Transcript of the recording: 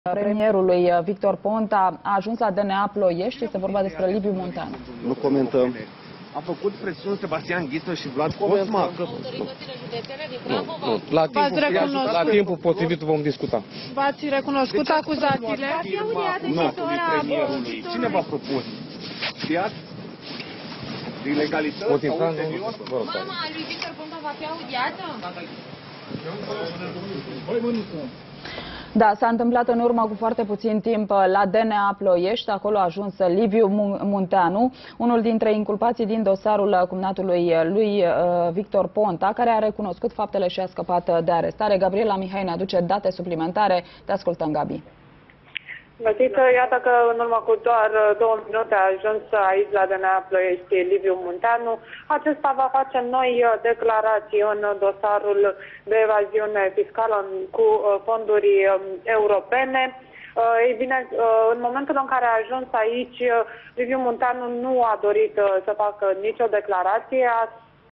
Premierului Victor Ponta a ajuns la DNA Ploiești. Este vorba despre Liviu Munteanu. Nu comentăm. A făcut presiuni Sebastian Ghiță și Vlad Cosma. Autoritățile județene din Prahova. La timpul potrivit vom discuta. V-ați recunoscut acuzațiile? Cine v-a propus? Știați? Ilegalități? Pot intra? Mama lui Victor Ponta va fi audiată? Da, s-a întâmplat în urmă cu foarte puțin timp la DNA Ploiești. Acolo a ajuns Liviu Munteanu, unul dintre inculpații din dosarul cumnatului lui Victor Ponta, care a recunoscut faptele și a scăpat de arestare. Gabriela Mihai ne aduce date suplimentare. Te ascultăm, Gabi. Iată că în urmă cu doar 2 minute a ajuns aici la DNA Ploiești Liviu Munteanu. Acesta va face noi declarații în dosarul de evaziune fiscală cu fonduri europene. Ei bine, în momentul în care a ajuns aici, Liviu Munteanu nu a dorit să facă nicio declarație, a